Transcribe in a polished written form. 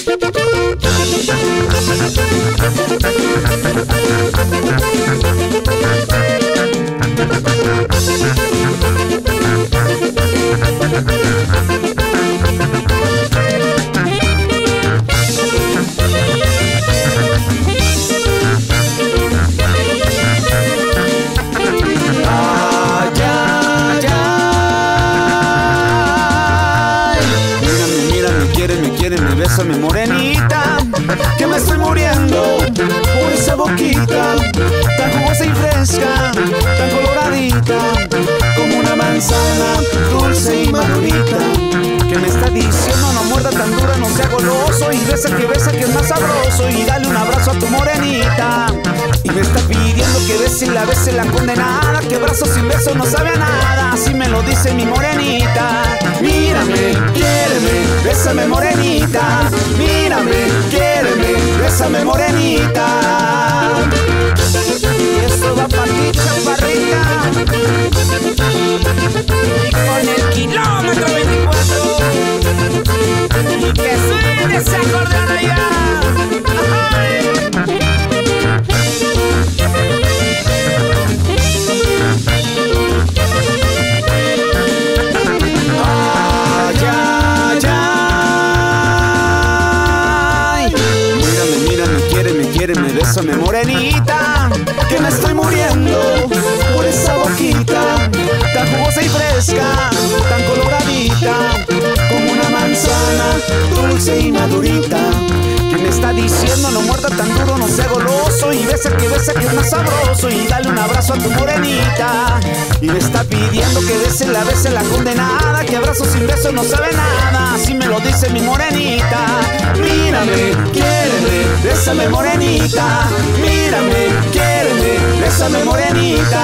Bésame morenita, que me estoy muriendo por esa boquita tan jugosa y fresca, tan coloradita, como una manzana dulce y madurita, que me está diciendo no muerda tan dura, no sea goloso, y besa que es más sabroso, y dale un abrazo a tu morenita. Y me está pidiendo que bese la condenada, que brazo sin beso no sabe a nada, así me lo dice mi morenita. Mírame, quiéreme, bésame morenita, mírame, quiéreme, bésame morenita. Y esto va pa' ti, chaparrita, y con el kilómetro 24, y que suene ese acordeón allá. Bésame morenita, que me estoy muriendo por esa boquita tan jugosa y fresca, tan coloradita, como una manzana dulce y madurita, que me está diciendo no muerda tan duro, no sea goloso, y besa que es más sabroso, y dale un abrazo a tu morenita. Y me está pidiendo que bese la condenada, que abrazo sin beso no sabe nada, así me lo dice mi morenita. Mírame, quiéreme, bésame morenita, mírame, quiéreme, bésame morenita.